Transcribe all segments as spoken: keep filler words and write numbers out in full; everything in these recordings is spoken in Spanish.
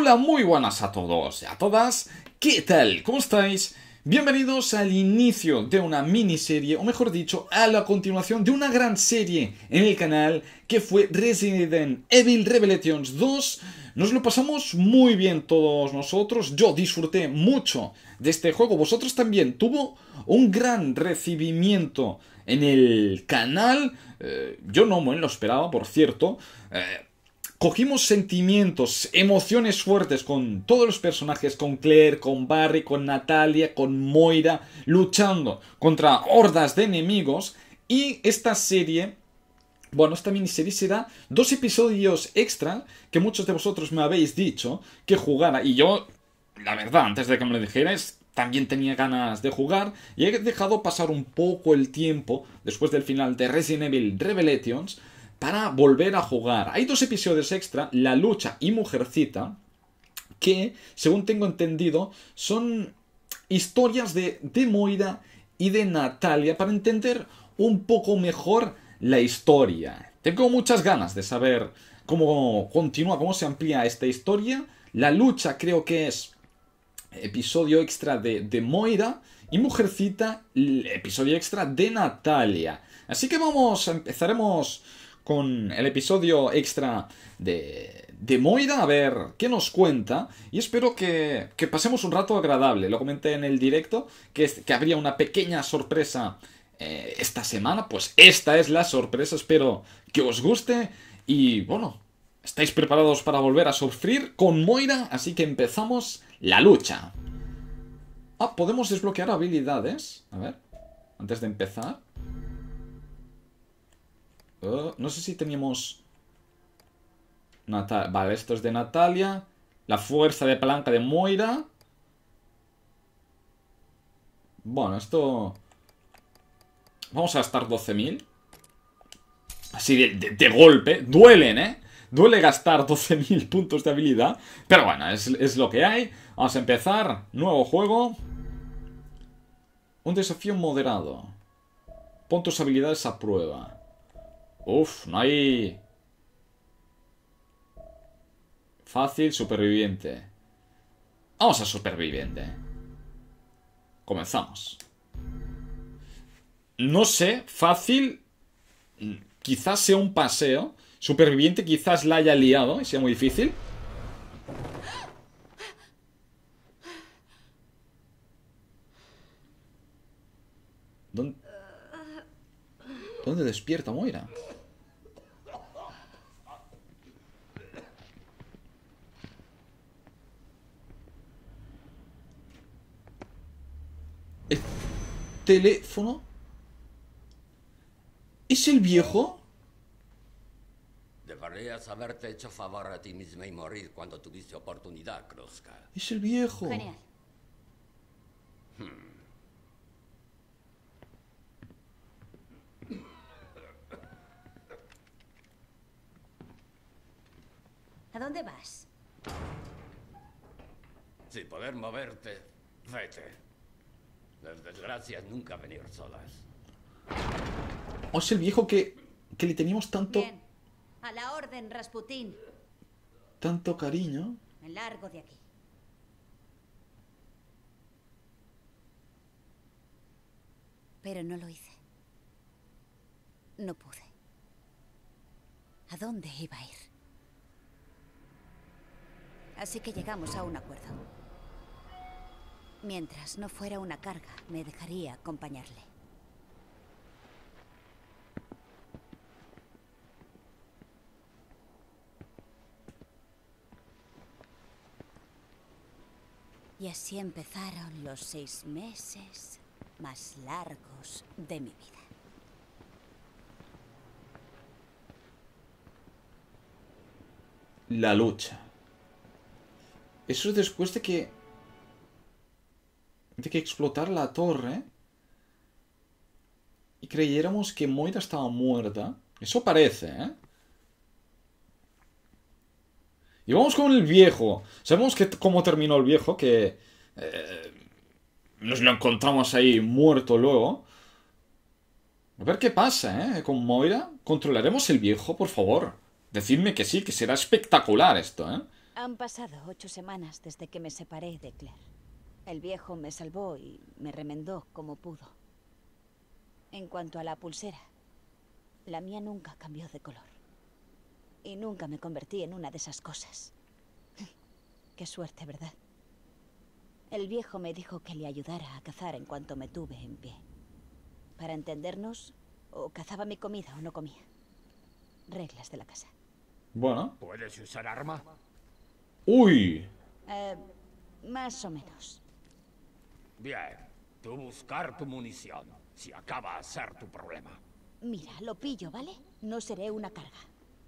Hola, muy buenas a todos y a todas. ¿Qué tal? ¿Cómo estáis? Bienvenidos al inicio de una miniserie, o mejor dicho, a la continuación de una gran serie en el canal que fue Resident Evil Revelations dos. Nos lo pasamos muy bien todos nosotros, yo disfruté mucho de este juego, vosotros también. Tuvo un gran recibimiento en el canal, eh, yo no me lo esperaba, por cierto. eh, Cogimos sentimientos, emociones fuertes con todos los personajes, con Claire, con Barry, con Natalia, con Moira, luchando contra hordas de enemigos. Y esta serie, bueno, esta miniserie será dos episodios extra que muchos de vosotros me habéis dicho que jugara. Y yo, la verdad, antes de que me lo dijerais, también tenía ganas de jugar y he dejado pasar un poco el tiempo después del final de Resident Evil Revelations para volver a jugar. Hay dos episodios extra, La Lucha y Mujercita, que, según tengo entendido, son historias de, de Moira y de Natalia para entender un poco mejor la historia. Tengo muchas ganas de saber cómo continúa, cómo se amplía esta historia. La Lucha creo que es episodio extra de, de Moira y Mujercita, episodio extra de Natalia. Así que vamos, empezaremos con el episodio extra de, de Moira, a ver qué nos cuenta. Y espero que, que pasemos un rato agradable. Lo comenté en el directo, que, es, que habría una pequeña sorpresa eh, esta semana. Pues esta es la sorpresa, espero que os guste. Y bueno, ¿estáis preparados para volver a sufrir con Moira? Así que empezamos la lucha. Ah, podemos desbloquear habilidades. A ver, antes de empezar. Uh, no sé si teníamos... Nata... Vale, esto es de Natalia. La fuerza de palanca de Moira. Bueno, esto... Vamos a gastar doce mil. Así de, de, de golpe. Duelen, ¿eh? Duele gastar doce mil puntos de habilidad. Pero bueno, es, es lo que hay. Vamos a empezar. Nuevo juego. Un desafío moderado. Pon tus habilidades a prueba. Uf, no hay... Fácil, superviviente. Vamos a superviviente. Comenzamos. No sé, fácil... Quizás sea un paseo. Superviviente quizás la haya liado y sea muy difícil. ¿Dónde, ¿Dónde despierta Moira? ¿El teléfono? ¿Es el viejo? Deberías haberte hecho favor a ti misma y morir cuando tuviste oportunidad, Kruska. Es el viejo. Genial. Hmm. ¿A dónde vas? Sin poder moverte, vete. Las desgracias nunca venir solas. ¿O es el viejo que, que le teníamos tanto... Bien. A la orden, Rasputín. Tanto cariño? Me largo de aquí. Pero no lo hice. No pude. ¿A dónde iba a ir? Así que llegamos a un acuerdo. Mientras no fuera una carga, me dejaría acompañarle. Y así empezaron los seis meses más largos de mi vida. La lucha. Eso es después de que... De que explotara la torre. Y creyéramos que Moira estaba muerta. Eso parece, ¿eh? Y vamos con el viejo. Sabemos que cómo terminó el viejo, que... Eh, nos lo encontramos ahí muerto luego. A ver qué pasa, ¿eh? Con Moira. ¿Controlaremos el viejo, por favor? Decidme que sí, que será espectacular esto, ¿eh? Han pasado ocho semanas desde que me separé de Claire. El viejo me salvó y me remendó como pudo. En cuanto a la pulsera, la mía nunca cambió de color. Y nunca me convertí en una de esas cosas. Qué suerte, ¿verdad? El viejo me dijo que le ayudara a cazar en cuanto me tuve en pie. Para entendernos, o cazaba mi comida o no comía. Reglas de la casa. Bueno. ¿Puedes usar arma? ¡Uy! Eh, más o menos. Bien. Tú buscar tu munición. Si acaba a ser tu problema. Mira, lo pillo, ¿vale? No seré una carga.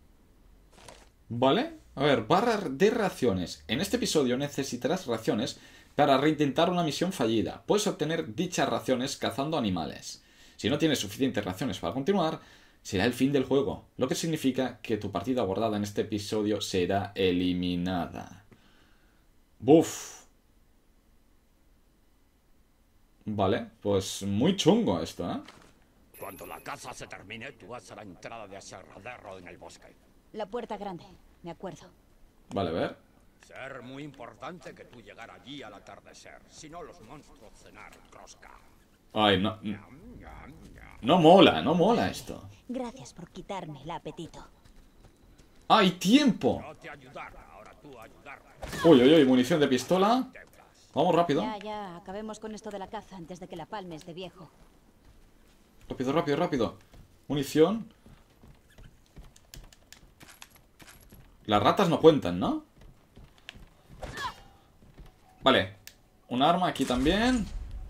¿Vale? A ver, barra de raciones. En este episodio necesitarás raciones para reintentar una misión fallida. Puedes obtener dichas raciones cazando animales. Si no tienes suficientes raciones para continuar, será el fin del juego, lo que significa que tu partida abordada en este episodio será eliminada. Buf. Vale, pues muy chungo esto, ¿eh? Cuando la caza se termine, tú vas a la entrada de aserradero en el bosque. La puerta grande, me acuerdo. Vale, a ver. Ser muy importante que tú llegar allí al atardecer. Si no, los monstruos cenar crosca. Ay, no... Ñam, ñam, ñam. No mola, no mola esto. Gracias por quitarme el apetito. ¡Ay, tiempo! Yo te ayudar, ahora tú ayudar. Uy, uy, uy, munición de pistola. Vamos rápido. Ya, ya, acabemos con esto de la caza antes de que la palmes de viejo. Rápido, rápido, rápido. Munición. Las ratas no cuentan, ¿no? Vale. Un arma aquí también.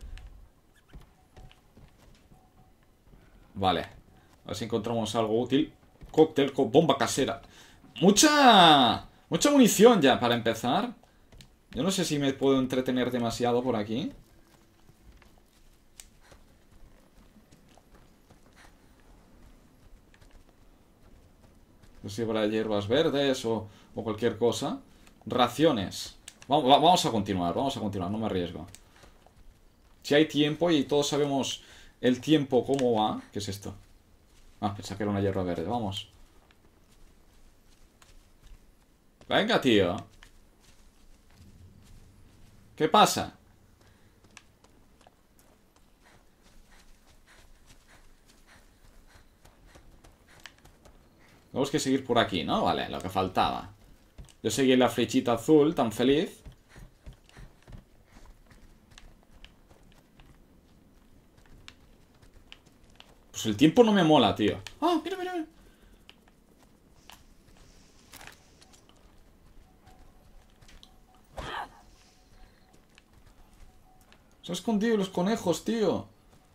Vale. A ver si encontramos algo útil. Cóctel con bomba casera. ¡Mucha! Mucha munición ya para empezar. Yo no sé si me puedo entretener demasiado por aquí. No sé si habrá hierbas verdes o, o cualquier cosa. Raciones. Vamos, vamos a continuar, vamos a continuar, no me arriesgo. Si hay tiempo y todos sabemos el tiempo cómo va. ¿Qué es esto? Ah, pensaba que era una hierba verde, vamos. Venga, tío. ¿Qué pasa? Tenemos que seguir por aquí, ¿no? Vale, lo que faltaba. Yo seguí la flechita azul, tan feliz. Pues el tiempo no me mola, tío. ¡Ah, mira, mira, mira! Se han escondido los conejos, tío.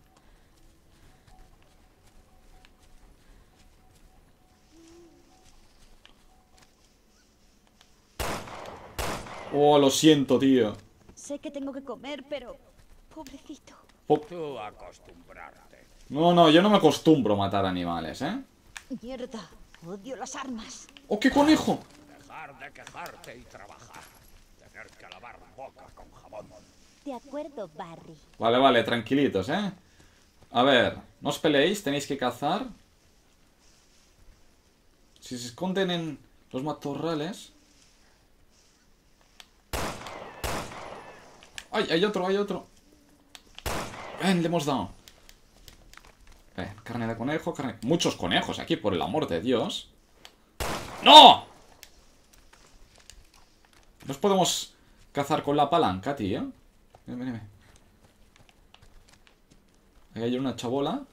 Oh, lo siento, tío. Sé que tengo que comer, pero... pobrecito. Oh. Tú acostumbrarte. No, no, yo no me acostumbro a matar animales, ¿eh? Mierda, odio las armas. ¡Oh, qué conejo! Dejar de quejarte y trabajar. Tener que lavar boca con jabón. De acuerdo, Barry. Vale, vale, tranquilitos, ¿eh? A ver, no os peleéis, tenéis que cazar. Si se esconden en los matorrales... ¡Ay, hay otro, hay otro! ¡Ven, le hemos dado! Eh, carne de conejo, carne... Muchos conejos aquí, por el amor de Dios. ¡No! Nos podemos cazar con la palanca, tío. Ven, ven, ven. Ahí hay una chabola.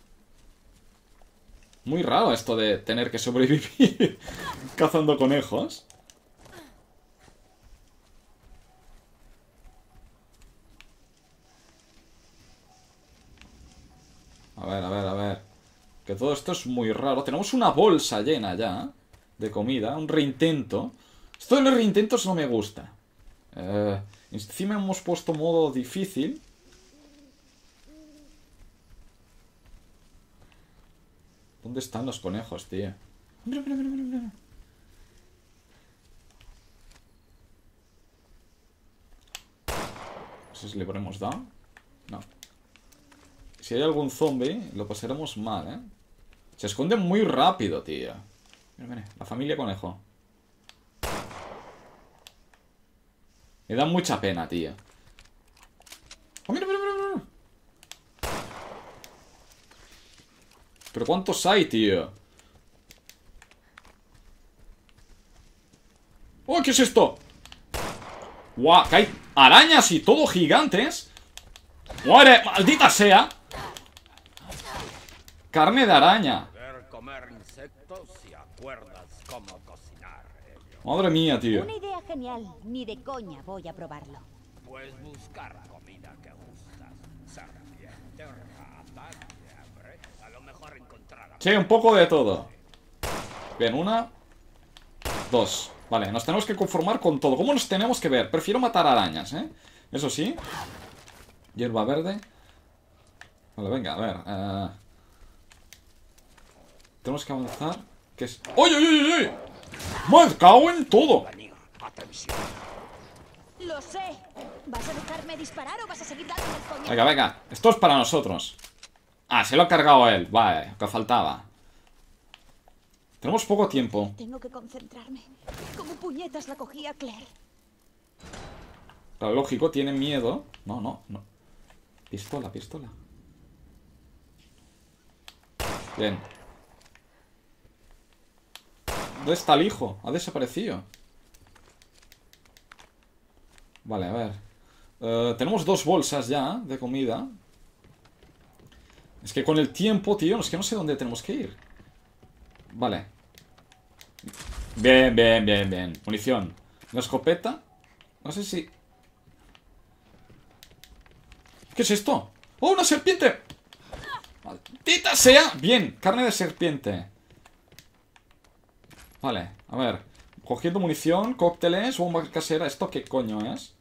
Muy raro esto de tener que sobrevivir cazando conejos. A ver, a ver, a ver. Que todo esto es muy raro. Tenemos una bolsa llena ya de comida. Un reintento. Esto de los reintentos no me gusta. Eh, encima hemos puesto modo difícil. ¿Dónde están los conejos, tío? Mira, mira, mira, mira, mira. No sé si le ponemos down. No. Si hay algún zombie, lo pasaremos mal, ¿eh? Se esconden muy rápido, tío. Mira, mira, la familia conejo. Me da mucha pena, tío. ¡Oh, mira, mira, mira, mira! ¿Pero cuántos hay, tío? ¡Oh, qué es esto! ¡Guau! Que hay arañas y todo gigantes. ¡Muere! ¡Maldita sea! Carne de araña. Ver comer insectos y acuerdas cómo cocinar ellos. Madre mía, tío. Una idea genial. Ni de coña voy a probarlo. Pues buscar comida que gustas. Serpiente, rata, liebre. A lo mejor encontrar... Sí, un poco de todo. Bien, una. Dos. Vale, nos tenemos que conformar con todo. ¿Cómo nos tenemos que ver? Prefiero matar arañas, ¿eh? Eso sí. Hierba verde. Vale, venga, a ver. Uh... Tenemos que avanzar. ¿Qué es? ¡Oye, oye, oye, oye! ¡Me cago en todo! Atención. Lo sé. ¿Vas a dejarme disparar o vas a seguir dándome el coñazo? Venga, venga. Esto es para nosotros. Ah, se lo ha cargado él. Vale, que faltaba. Tenemos poco tiempo. Tengo que concentrarme. ¿Cómo puñetas la cogía Claire? Claro, lógico, tiene miedo. No, no, no. Pistola, pistola. Bien. ¿Dónde está el hijo? Ha desaparecido. Vale, a ver. Uh, tenemos dos bolsas ya de comida. Es que con el tiempo, tío, es que no sé dónde tenemos que ir. Vale. Bien, bien, bien, bien. Munición. Una escopeta. No sé si... ¿Qué es esto? ¡Oh, una serpiente! ¡Maldita sea! Bien, carne de serpiente. Vale, a ver. Cogiendo munición, cócteles, bomba casera. ¿Esto qué coño es?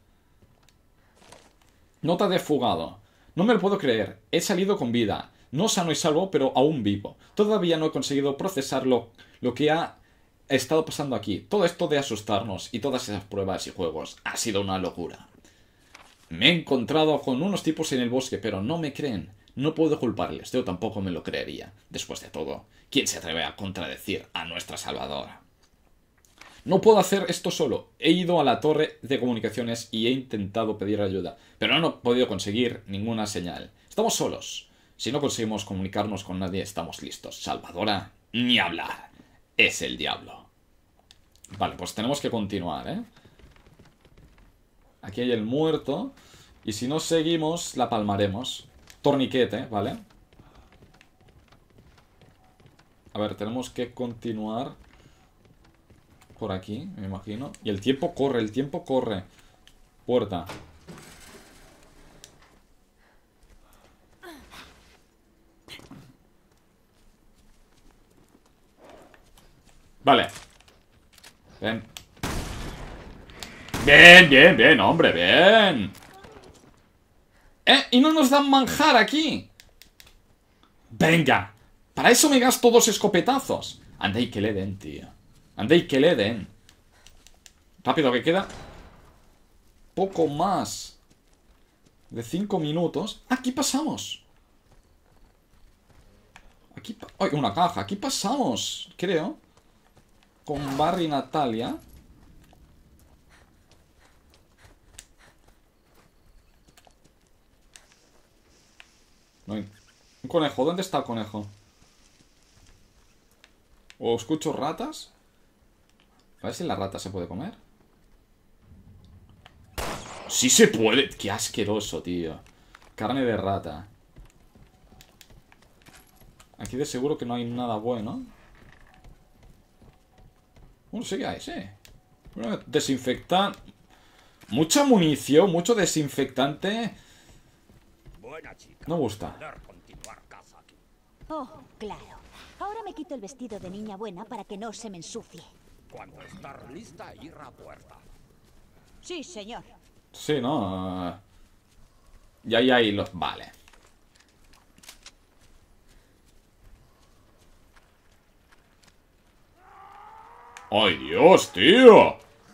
Nota de fugado. No me lo puedo creer. He salido con vida. No sano y salvo, pero aún vivo. Todavía no he conseguido procesar lo, lo que ha estado pasando aquí. Todo esto de asustarnos y todas esas pruebas y juegos ha sido una locura. Me he encontrado con unos tipos en el bosque, pero no me creen. No puedo culparles, yo tampoco me lo creería. Después de todo, ¿quién se atreve a contradecir a nuestra salvadora? No puedo hacer esto solo. He ido a la torre de comunicaciones y he intentado pedir ayuda, pero no he podido conseguir ninguna señal. Estamos solos. Si no conseguimos comunicarnos con nadie, estamos listos. Salvadora, ni hablar. Es el diablo. Vale, pues tenemos que continuar, ¿eh? Aquí hay el muerto. Y si no seguimos, la palmaremos. Torniquete, ¿vale? A ver, tenemos que continuar por aquí, me imagino. Y el tiempo corre, el tiempo corre. Puerta. Vale. Ven. Bien, bien, bien, hombre, bien. ¿Eh? Y no nos dan manjar aquí. Venga. Para eso me gasto dos escopetazos. Anda y que le den, tío. Anda y que le den. Rápido, que queda poco más de cinco minutos. Aquí pasamos. Aquí pa ¡ay, una caja! Aquí pasamos, creo. Con Barry y Natalia. No hay... Un conejo. ¿Dónde está el conejo? ¿O escucho ratas? A ver si la rata se puede comer. ¡Sí se puede! ¡Qué asqueroso, tío! Carne de rata. Aquí de seguro que no hay nada bueno. Bueno, sí que hay, sí. Bueno, desinfectan. Mucha munición, mucho desinfectante. Buena chica. No gusta. Poder continuar caza aquí. Oh, claro. Ahora me quito el vestido de niña buena para que no se me ensucie. Cuando estar lista, ir a puerta. Sí, señor. Sí, ¿no? Y ahí hay los... Vale. ¡Ay, Dios, tío!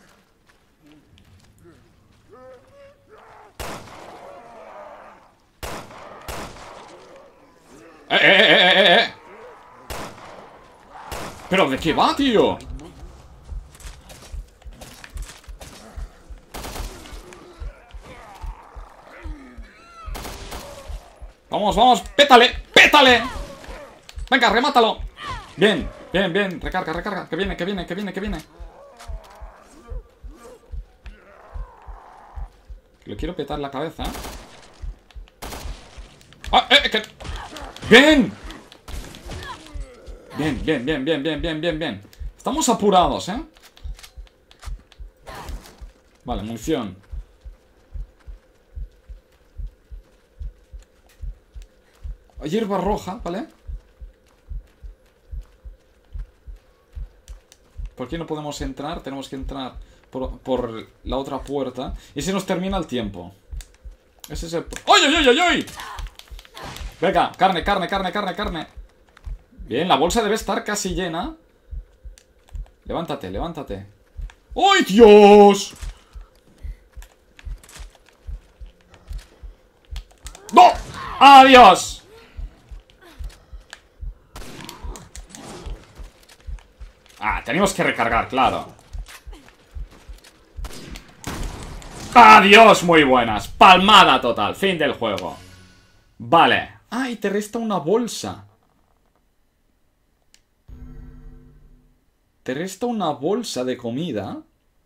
¡Eh, eh, eh, eh, eh! ¿Pero de qué va, tío? Vamos, vamos, pétale, pétale. Venga, remátalo. Bien, bien, bien, recarga, recarga. Que viene, que viene, que viene, que viene. Le quiero petar la cabeza. ¡Ah, eh, que... ¡Bien! Bien, bien, bien, bien, bien, bien, bien, bien. Estamos apurados, ¿eh? Vale, munición. Hierba roja, ¿vale? ¿Por qué no podemos entrar? Tenemos que entrar por, por la otra puerta. Y se nos termina el tiempo. Ese es el... ¡Ay, ay, ay, ay, ay! Venga, carne, carne, carne, carne, carne. Bien, la bolsa debe estar casi llena. Levántate, levántate. ¡Ay, Dios! ¡No! ¡Adiós! Ah, tenemos que recargar, claro. ¡Adiós! Muy buenas. Palmada total. Fin del juego. Vale. Ah, y te resta una bolsa. Te resta una bolsa de comida.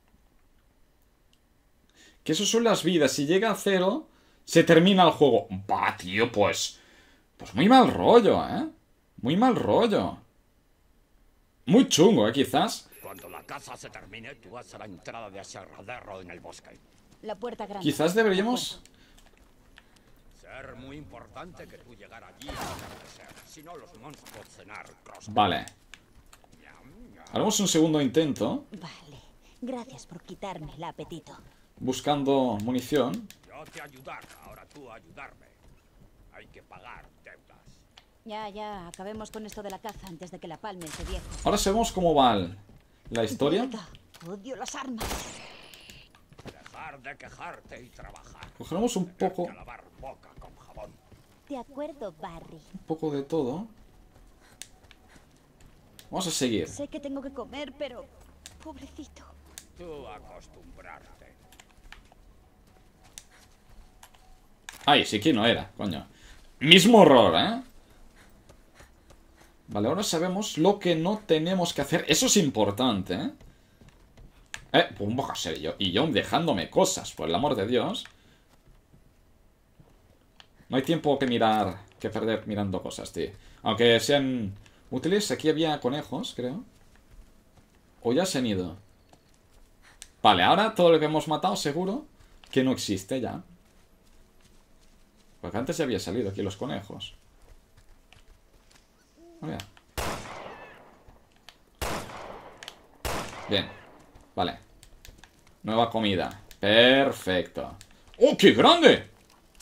Que eso son las vidas. Si llega a cero, se termina el juego. Bah, tío, pues... Pues muy mal rollo, ¿eh? Muy mal rollo. Muy chungo, ¿eh? Quizás. Cuando la casa se termine, tú vas a la entrada de aserradero en el bosque. La puerta grande. Quizás deberíamos... Ser muy importante que tú llegar allí al atardecer. Si no, los monstruos cenar cross. Vale. Haremos un segundo intento. Vale. Gracias por quitarme el apetito. Buscando munición. Yo te ayudar, ahora tú ayudarme. Hay que pagar deudas. Ya, ya. Acabemos con esto de la caza antes de que la palme ese viejo. Ahora sabemos cómo va el- la historia. Mierda, odio las armas. Dejar de quejarte y trabajar. Cogeremos un poco, Que lavar boca con jabón. De acuerdo, Barry. un poco de todo. Vamos a seguir. Sé que tengo que comer, pero... Pobrecito. Tú acostumbrarte. Ay, sí que no era, coño. Mismo error, ¿eh? Vale, ahora sabemos lo que no tenemos que hacer. Eso es importante, ¿eh? Eh, pues baja serio. Y yo dejándome cosas, por el amor de Dios. No hay tiempo que mirar, que perder mirando cosas, tío. Aunque sean útiles, aquí había conejos, creo. O ya se han ido. Vale, ahora todo lo que hemos matado seguro que no existe ya. Porque antes ya había salido aquí los conejos. Mira. Bien. Vale. Nueva comida. Perfecto. ¡Oh, qué grande!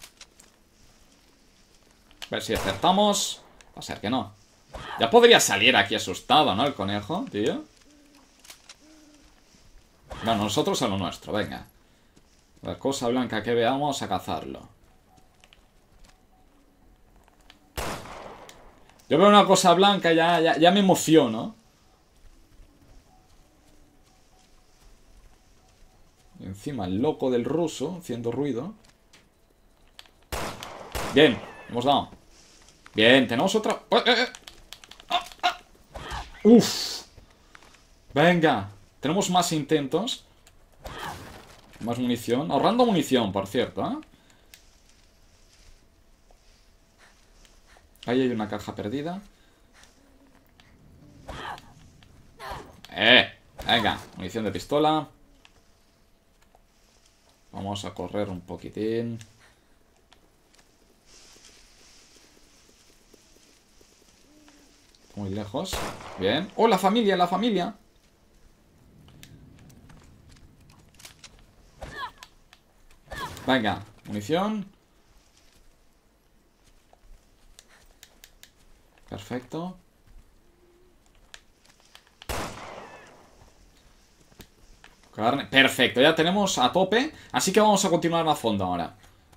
A ver si acertamos. Va a ser que no. Ya podría salir aquí asustado, ¿no? El conejo, tío. Bueno, nosotros a lo nuestro, venga. La cosa blanca que veamos, a cazarlo. Yo veo una cosa blanca y ya, ya, ya me emociono. Y encima el loco del ruso haciendo ruido. Bien, hemos dado. Bien, tenemos otra... ¡Eh, eh, eh! ¡Ah, ah! ¡Uf! Venga, tenemos más intentos. Más munición. Ahorrando munición, por cierto, ¿eh? Ahí hay una caja perdida. ¡Eh! Venga, munición de pistola. Vamos a correr un poquitín. Muy lejos. Bien. ¡Oh, la familia, la familia! Venga, munición. Perfecto. Carne. Perfecto, ya tenemos a tope. Así que vamos a continuar a fondo ahora.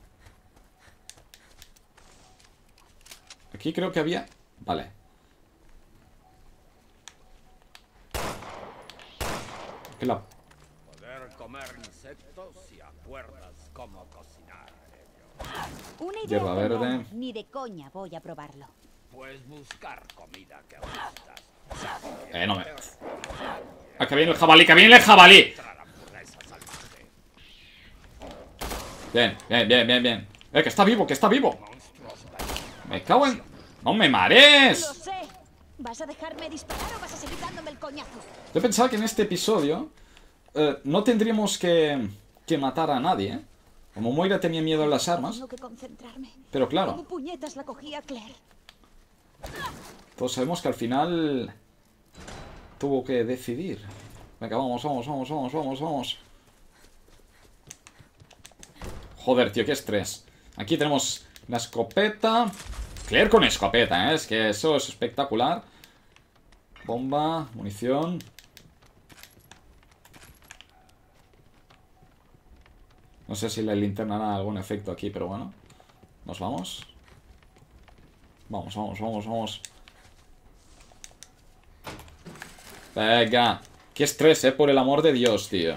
Aquí creo que había... Vale. Aquí la... Poder comer insectos si acuerdas cómo cocinar ellos. Una idea, Hierba verde. tendrán. Ni de coña voy a probarlo. Pues buscar comida que gustas. Eh, no me... ¡Ah, que viene el jabalí! ¡Que viene el jabalí! Bien, bien, bien, bien, bien. Eh, que está vivo, que está vivo. Me cago en... ¡No me Lo marees! sé. ¿Vas a dejarme disparar o vas a seguir dándome el coñazo? Yo pensaba que en este episodio eh, no tendríamos que, que matar a nadie, ¿eh? Como Moira tenía miedo a las armas. Tengo que concentrarme. Pero ¿Cómo claro, puñetas la cogía Claire? todos sabemos que al final tuvo que decidir. Venga, vamos, vamos, vamos, vamos, vamos, vamos. Joder, tío, qué estrés. Aquí tenemos la escopeta. Claire con escopeta, ¿eh? Es que eso es espectacular. Bomba, munición. No sé si la linterna hará algún efecto aquí, pero bueno. Nos vamos. Vamos, vamos, vamos, vamos. Venga. Qué estrés, eh, por el amor de Dios, tío.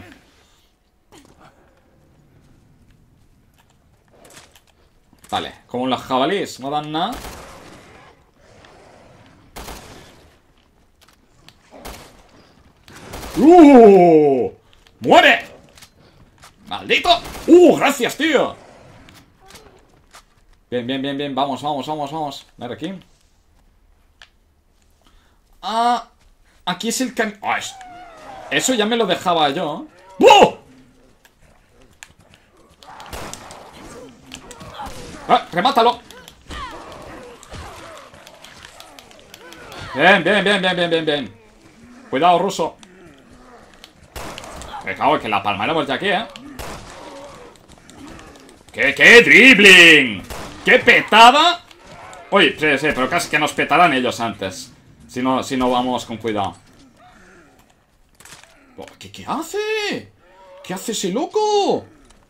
Vale, como los jabalíes no dan nada. ¡Uh! ¡Muere! ¡Maldito! ¡Uh! ¡Gracias, tío! Bien, bien, bien, bien. Vamos, vamos, vamos, vamos. A ver aquí. Ah, aquí es el can... Oh, es... Eso ya me lo dejaba yo. ¡Oh! ¡Ah! ¡Remátalo! Bien, bien, bien, bien, bien, bien, bien. Cuidado, ruso. Me cago en que la palmaremos de aquí, ¿eh? ¿Qué, qué dribbling? ¡Qué petada! Uy, sí, sí, pero casi que nos petarán ellos antes. Si no, si no vamos con cuidado. ¿Qué, qué hace? ¿Qué hace ese loco?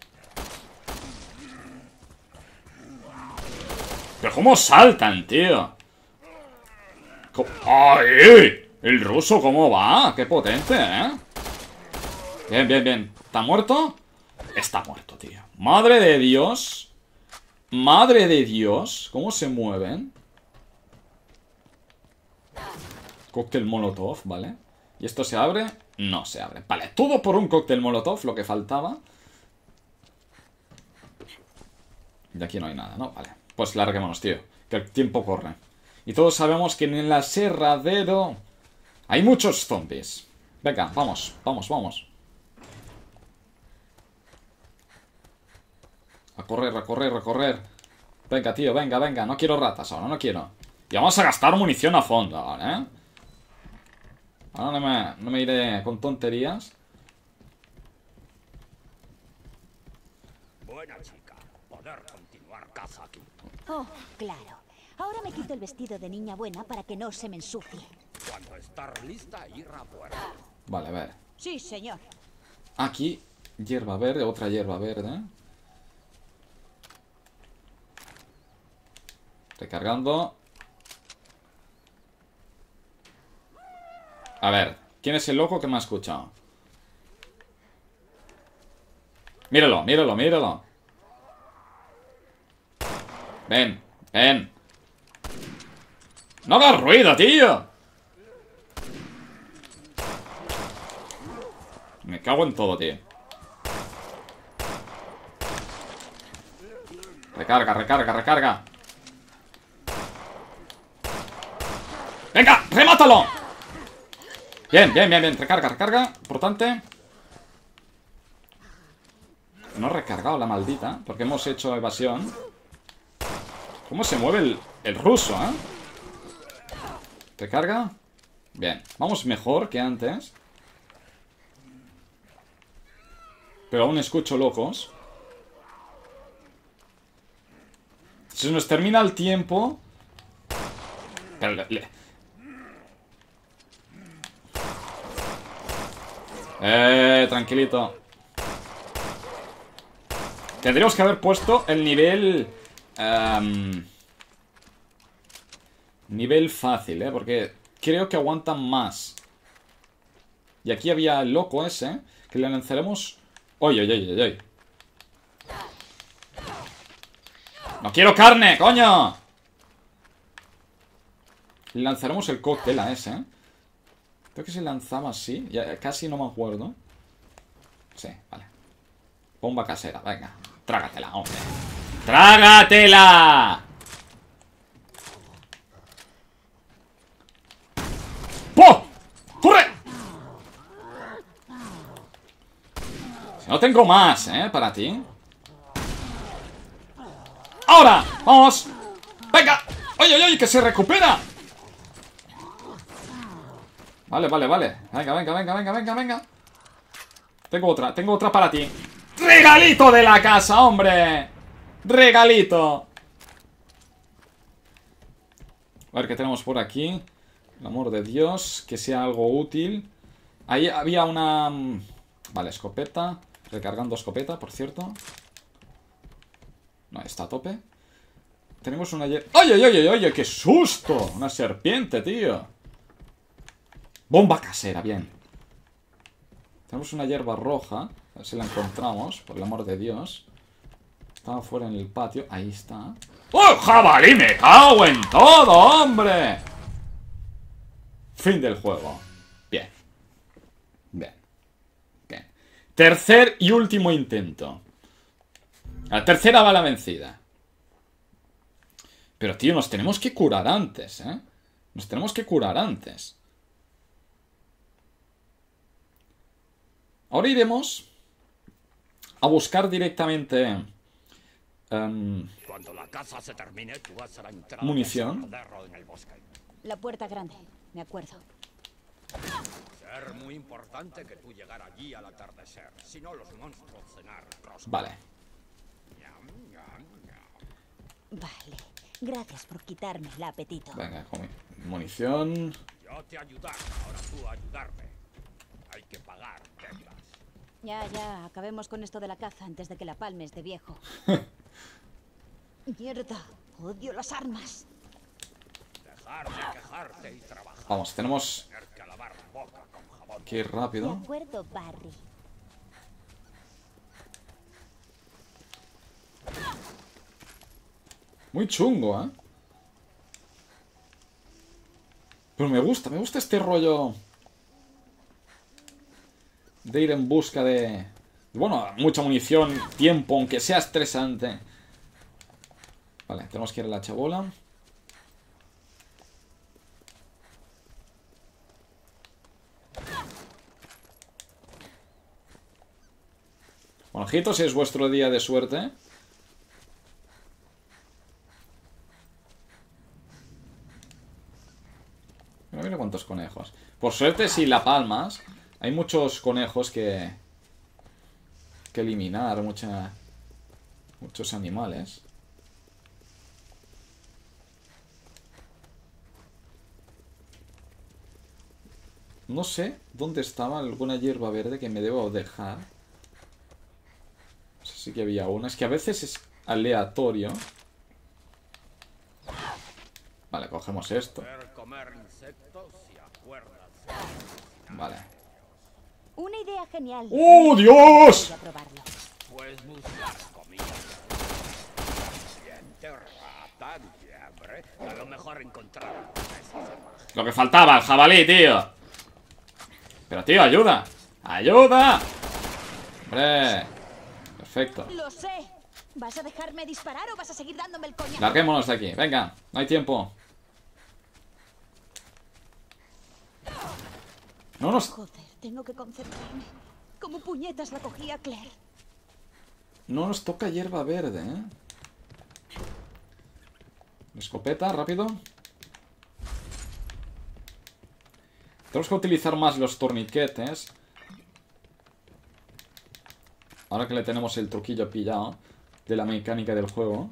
Pero cómo saltan, tío. ¡Ay! El ruso, ¿cómo va? ¡Qué potente, eh! Bien, bien, bien. ¿Está muerto? Está muerto, tío. Madre de Dios. Madre de Dios. ¿Cómo se mueven? Cóctel molotov, ¿vale? ¿Y esto se abre? No se abre. Vale, todo por un cóctel molotov, lo que faltaba. Y aquí no hay nada, ¿no? Vale. Pues larguémonos, tío. Que el tiempo corre. Y todos sabemos que en el aserradero hay muchos zombies. Venga, vamos, vamos, vamos. A correr, a correr, a correr. Venga, tío, venga, venga. No quiero ratas ahora, no quiero. Y vamos a gastar munición a fondo ahora, ¿eh? Ahora no me, no me iré con tonterías. Buena chica. Poder continuar caza aquí. Oh, claro. Ahora me quito el vestido de niña buena para que no se me ensucie. Cuando estar lista, ir a puerta. Vale, a ver. Sí, señor. Aquí, hierba verde, otra hierba verde. Recargando. A ver, ¿quién es el loco que me ha escuchado? Míralo, míralo, míralo. Ven, ven. ¡No hagas ruido, tío! Me cago en todo, tío. Recarga, recarga, recarga. ¡Venga! ¡Remátalo! Bien, bien, bien, bien. Recarga, recarga. Importante. No he recargado la maldita, porque hemos hecho evasión. ¿Cómo se mueve el, el ruso, eh? Recarga. Bien. Vamos mejor que antes. Pero aún escucho locos. Se nos termina el tiempo. Pero le, le... Eh, tranquilito. Tendríamos que haber puesto el nivel... Um, nivel fácil, ¿eh? Porque creo que aguantan más. Y aquí había el loco ese, que le lanzaremos... ¡Oye, oye, oye, oye! ¡No quiero carne, coño! Lanzaremos el cóctel a ese, ¿eh? Creo que se lanzaba así. Ya, casi no me acuerdo. Sí, vale. Bomba casera, venga. Trágatela, hombre. ¡Trágatela! ¡Po! ¡Corre! Si no tengo más, ¿eh? Para ti. ¡Ahora! ¡Vamos! ¡Venga! ¡Oye, oye, oye! ¡Que se recupera! Vale, vale, vale. Venga, venga, venga, venga, venga, venga. Tengo otra, tengo otra para ti. ¡Regalito de la casa, hombre! ¡Regalito! A ver qué tenemos por aquí. El amor de Dios. Que sea algo útil. Ahí había una... Vale, escopeta. Recargando escopeta, por cierto. No, está a tope. Tenemos una... ¡Oye, oye, oye, oye! ¡Qué susto! Una serpiente, tío. Bomba casera, bien. Tenemos una hierba roja. A ver si la encontramos, por el amor de Dios. Estaba fuera en el patio. Ahí está. ¡Oh, jabalí! ¡Me cago en todo, hombre! Fin del juego. Bien. Bien. Bien. Tercer y último intento. La tercera va la vencida. Pero, tío, nos tenemos que curar antes, ¿eh? Nos tenemos que curar antes. Ahora iremos a buscar directamente um, Cuando la caza se termine, tú vas a la entrada munición. en el bosque. La puerta grande, me acuerdo. Ser muy importante que tú llegar allí al atardecer. Si no, los monstruos cenar rosca. Vale. Ñam, ñam, ñam. Vale. Gracias por quitarme el apetito. Venga, con munición. Yo te ayudar, ahora tú ayudarme. Hay que pagar deudas. Ya, ya, acabemos con esto de la caza antes de que la palmes de viejo. Mierda, odio las armas. Dejar de quejarte y trabajar. Vamos, tenemos Tener que lavar la boca con jabón. que ir De rápido. acuerdo, Barry. Muy chungo, ¿eh? Pero me gusta, me gusta este rollo de ir en busca de... Bueno, mucha munición, tiempo, aunque sea estresante. Vale, tenemos que ir a la chabola. Bueno, ojitos, si es vuestro día de suerte. Mira, mira cuántos conejos. Por suerte, si la palmas, hay muchos conejos que... que eliminar, mucha, muchos animales. No sé dónde estaba alguna hierba verde que me debo dejar. No sé si que había una. Es que a veces es aleatorio. Vale, cogemos esto. Ver comer insectos y acuérdate. Vale. Una idea genial. ¡Oh, Dios! Voy a probarlo. Pues buscar comida. Serpiente, rata, liebre. A lo mejor encontrar esa salvaje. Lo que faltaba, el jabalí, tío. Pero, tío, ayuda. ¡Ayuda! Hombre. Perfecto. Lo sé. ¿Vas a dejarme disparar o vas a seguir dándome el coñazo? Larguémonos de aquí. Venga, no hay tiempo. No nos... Joder, tengo que concentrarme. ¿Cómo puñetas la cogía Claire? No nos toca hierba verde, ¿eh? Escopeta, rápido. Tenemos que utilizar más los torniquetes. Ahora que le tenemos el truquillo pillado de la mecánica del juego.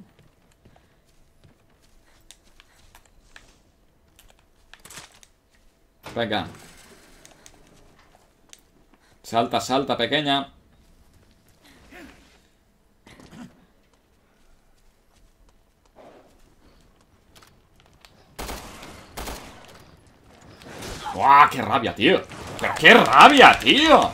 Venga. Salta, salta, pequeña. ¡Guau! ¡Qué rabia, tío! ¡Pero qué rabia, tío!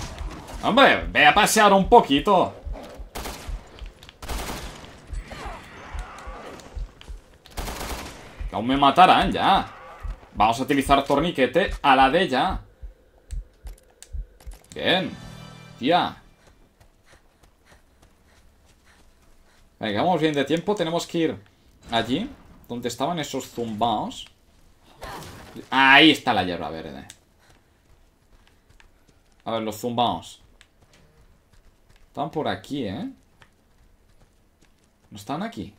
Hombre, ve a pasear un poquito. Que aún me matarán ya. Vamos a utilizar torniquete a la de ya. Bien. Tía. Venga, vamos bien de tiempo. Tenemos que ir allí, donde estaban esos zumbaos. Ahí está la hierba verde. A ver, los zumbaos. Están por aquí, ¿eh? ¿No están aquí?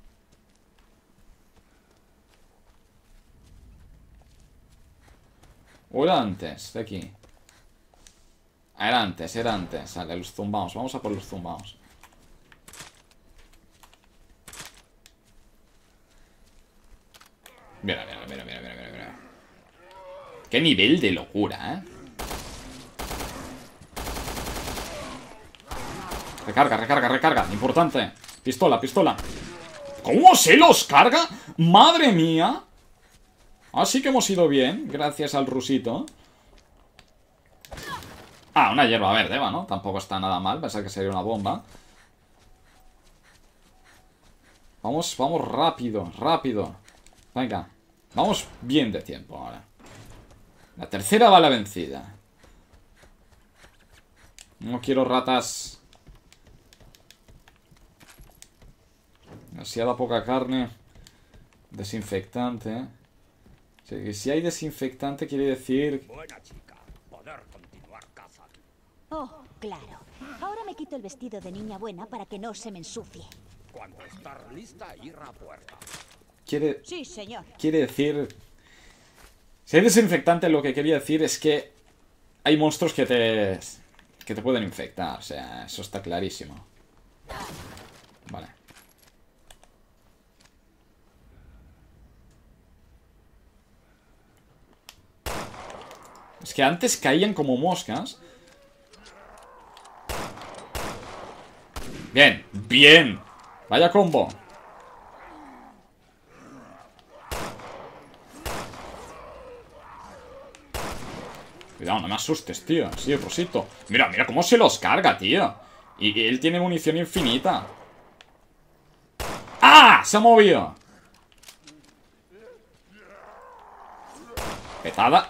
¿O era antes? De aquí. Era antes, era antes. Vale, los zumbaos. Vamos a por los zumbaos. Mira, mira, mira, mira, mira, mira. Qué nivel de locura, ¿eh? Recarga, recarga, recarga. Importante. Pistola, pistola. ¿Cómo se los carga? ¡Madre mía! Así que hemos ido bien, gracias al rusito. Ah, una hierba verde, va, ¿no? Tampoco está nada mal, pensaba que sería una bomba. Vamos, vamos rápido, rápido. Venga, vamos bien de tiempo ahora. La tercera bala vencida. No quiero ratas. Demasiada poca carne. Desinfectante. Si, si hay desinfectante quiere decir... Buena chica, poder continuar cazando. Oh, claro. Ahora me quito el vestido de niña buena para que no se me ensucie. Cuando estés lista, ir a puerta. Quiere... Sí, señor. Quiere decir... Si hay desinfectante, lo que quería decir es que hay monstruos que te... que te pueden infectar. O sea, eso está clarísimo. Vale. Es que antes caían como moscas. Bien, bien. Vaya combo. Cuidado, no me asustes, tío. Sí, Rosito. Mira, mira cómo se los carga, tío. Y, y él tiene munición infinita. ¡Ah! Se ha movido. Petada.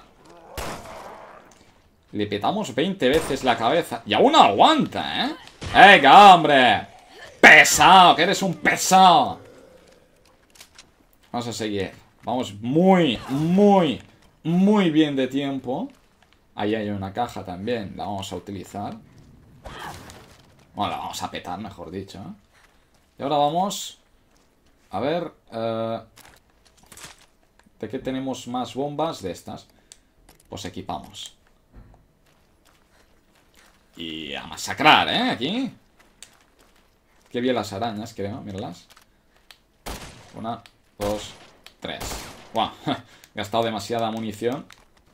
Le petamos veinte veces la cabeza. Y aún aguanta, ¿eh? ¡Venga, hombre! ¡Pesado! ¡Que eres un pesado! Vamos a seguir. Vamos muy, muy, muy bien de tiempo. Ahí hay una caja también. La vamos a utilizar. Bueno, la vamos a petar, mejor dicho, ¿eh? Y ahora vamos... A ver... Eh, ¿de qué tenemos más bombas? De estas. Pues equipamos. Y a masacrar, ¿eh? Aquí. Qué bien las arañas, creo. Míralas. Una, dos, tres. Buah, he gastado demasiada munición.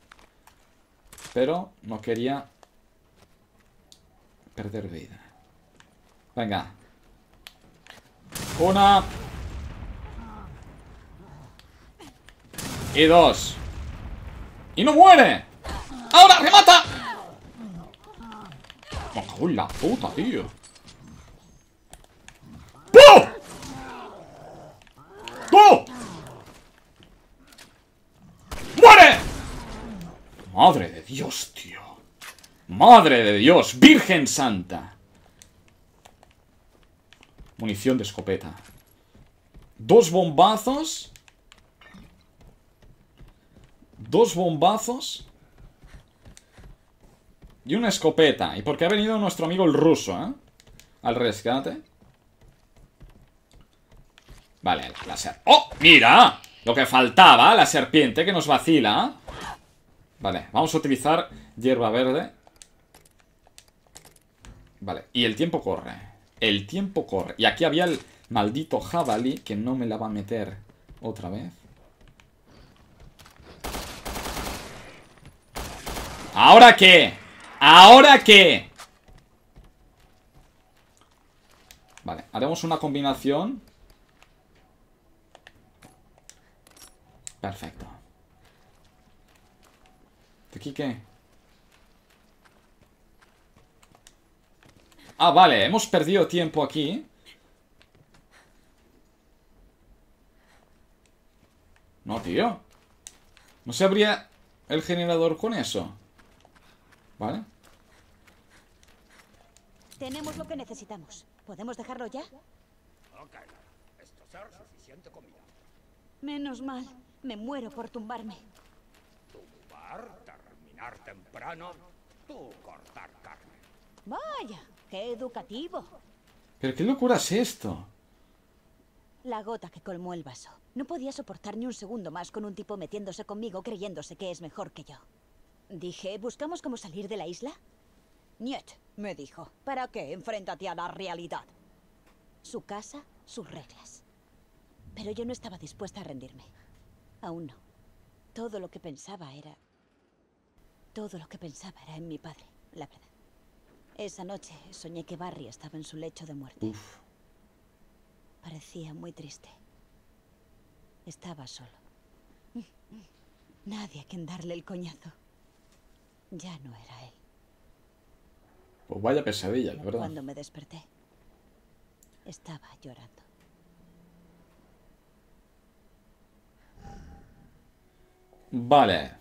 Pero no quería perder vida. Venga. Una. Y dos. ¡Y no muere! ¡Ahora remata! ¡Me cago en la puta, tío! ¡Pum! ¡Pum! ¡Muere! Madre de Dios, tío. Madre de Dios, Virgen Santa. Munición de escopeta. Dos bombazos. Dos bombazos. Y una escopeta. Y porque ha venido nuestro amigo el ruso, ¿eh? Al rescate. Vale, la ser... ¡Oh! ¡Mira! Lo que faltaba, la serpiente que nos vacila. Vale, vamos a utilizar hierba verde. Vale, y el tiempo corre. El tiempo corre. Y aquí había el maldito jabalí que no me la va a meter otra vez. ¿Ahora qué? ¿Ahora qué? Vale, haremos una combinación. Perfecto. ¿De aquí qué? Ah, vale, hemos perdido tiempo aquí. serio? ¿No se abría el generador con eso? ¿Vale? Tenemos lo que necesitamos. ¿Podemos dejarlo ya? Ok, esto será suficiente comida. Menos mal. Me muero por tumbarme. Tumbar, terminar temprano, tú cortar carne. Vaya, qué educativo. ¿Pero qué locura es esto? La gota que colmó el vaso. No podía soportar ni un segundo más con un tipo metiéndose conmigo creyéndose que es mejor que yo. Dije, ¿buscamos cómo salir de la isla? Niet, me dijo. ¿Para qué? Enfréntate a la realidad. Su casa, sus reglas. Pero yo no estaba dispuesta a rendirme. Aún no. Todo lo que pensaba era... Todo lo que pensaba era en mi padre, la verdad. Esa noche soñé que Barry estaba en su lecho de muerte. Uf. Parecía muy triste. Estaba solo. Nadie a quien darle el coñazo. Ya no era él. Pues vaya pesadilla, la verdad. Cuando me desperté, estaba llorando. Vale.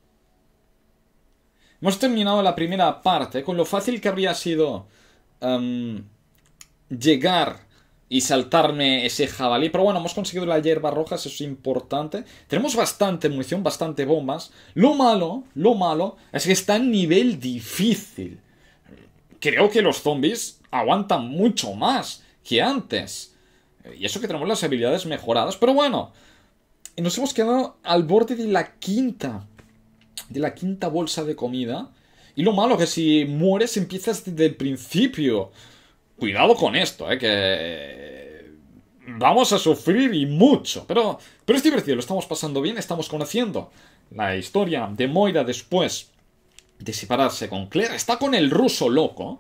Hemos terminado la primera parte con lo fácil que habría sido um, llegar y saltarme ese jabalí. Pero bueno, hemos conseguido la hierba roja, eso es importante. Tenemos bastante munición, bastante bombas. Lo malo, lo malo, es que está en nivel difícil. Creo que los zombies aguantan mucho más que antes. Y eso que tenemos las habilidades mejoradas. Pero bueno, nos hemos quedado al borde de la quinta. De la quinta bolsa de comida. Y lo malo que si mueres empiezas desde el principio. Cuidado con esto, eh, que vamos a sufrir y mucho. Pero, pero es divertido, lo estamos pasando bien. Estamos conociendo la historia de Moira después de separarse con Claire. Está con el ruso loco.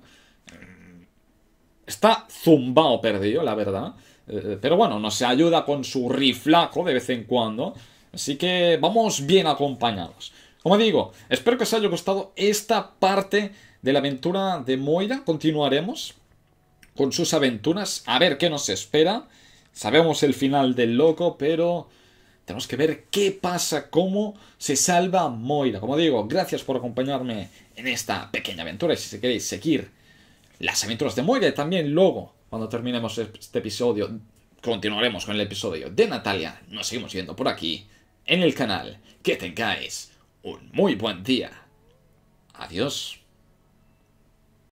Está zumbao perdido, la verdad. Eh, pero bueno, nos ayuda con su riflaco de vez en cuando. Así que vamos bien acompañados. Como digo, espero que os haya gustado esta parte de la aventura de Moira. Continuaremos con sus aventuras, a ver qué nos espera. Sabemos el final del loco, pero tenemos que ver qué pasa, cómo se salva Moira. Como digo, gracias por acompañarme en esta pequeña aventura. Y si queréis seguir las aventuras de Moira y también luego, cuando terminemos este episodio, continuaremos con el episodio de Natalia. Nos seguimos viendo por aquí, en el canal. Que tengáis un muy buen día. Adiós.